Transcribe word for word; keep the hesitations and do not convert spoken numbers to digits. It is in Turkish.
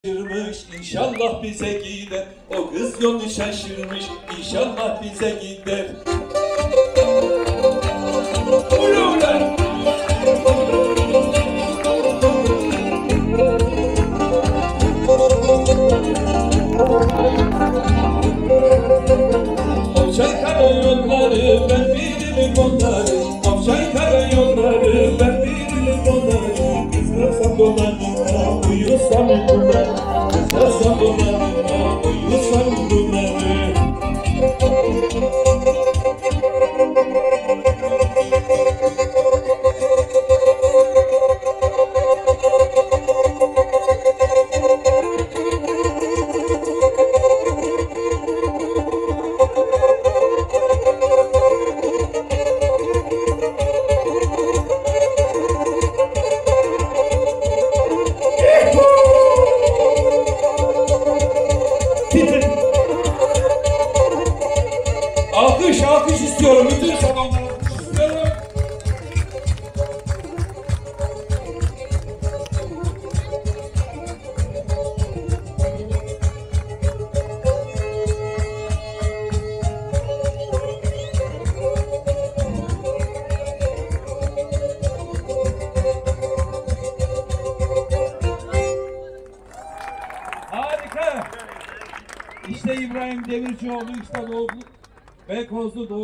Şaşırmış, İnşallah bize gider. O kız yolu şaşırmış, İnşallah bize gider. Uyuyorlar. O Çaykara yolları ben bilirim onları. O Çaykara yolları ben bilirim onları. Kızlasam dolanıma, uyusam bunları. Kızlasam dolanıma, uyusam bunları. Alkış, alkış istiyorum. Bütün salonlara alkış istiyorum. Harika. İşte İbrahim Demircioğlu, işte Doğu Beykozlu Doğu.